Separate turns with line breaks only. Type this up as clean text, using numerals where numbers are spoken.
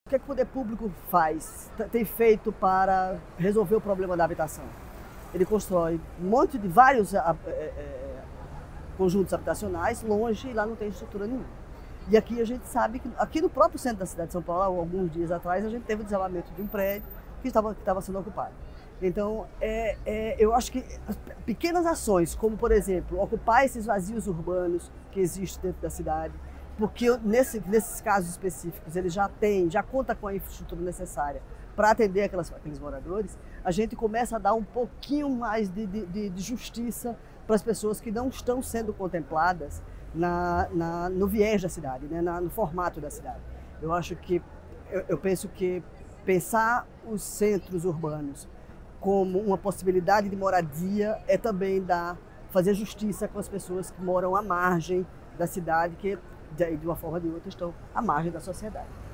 que o poder público faz, tem feito para resolver o problema da habitação? Ele constrói um monte de vários conjuntos habitacionais longe e lá não tem estrutura nenhuma. E aqui a gente sabe que, aqui no próprio centro da cidade de São Paulo, alguns dias atrás, a gente teve o desabamento de um prédio que estava sendo ocupado. Então, eu acho que pequenas ações, como por exemplo, ocupar esses vazios urbanos que existem dentro da cidade, porque nesses casos específicos ele já conta com a infraestrutura necessária para atender aqueles moradores, a gente começa a dar um pouquinho mais de justiça para as pessoas que não estão sendo contempladas no viés da cidade, né? No formato da cidade. Eu penso que pensar os centros urbanos como uma possibilidade de moradia é também fazer justiça com as pessoas que moram à margem da cidade, que de uma forma ou de outra estão à margem da sociedade.